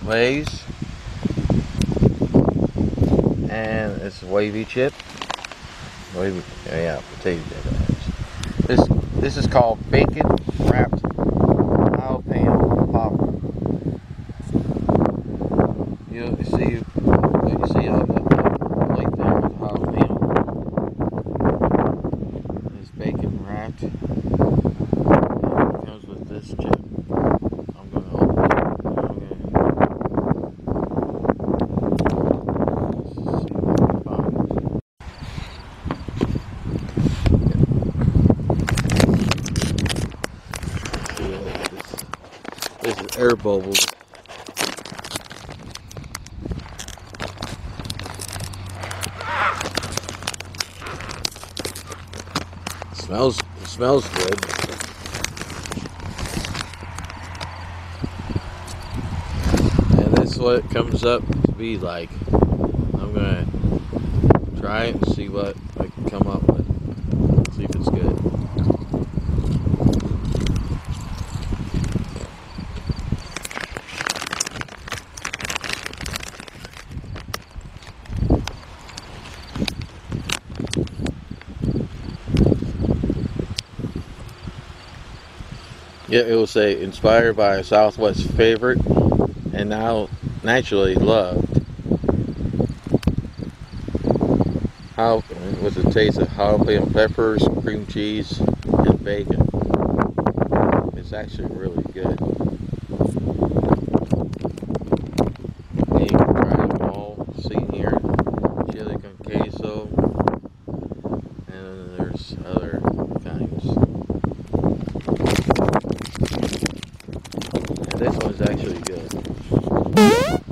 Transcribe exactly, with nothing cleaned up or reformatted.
Lay's, and it's wavy chip. Wavy, yeah, potato chip. This this is called bacon wrapped jalapeno popper. You see, you see on the plate there with jalapeno. It's bacon wrapped. It comes with this chip. I'm gonna open it. I'm gonna see if I can find it. This is air bubbles. It smells it smells good. And this is what it comes up to be like. I'm gonna try it and see what I can come up with. See if it's good. Yeah, it will say inspired by a Southwest favorite and now naturally loved. How with the taste of jalapeno peppers, cream cheese, and bacon. It's actually really good. And you can try them all. See here, chili con queso, and then there's other kinds. This one's actually good.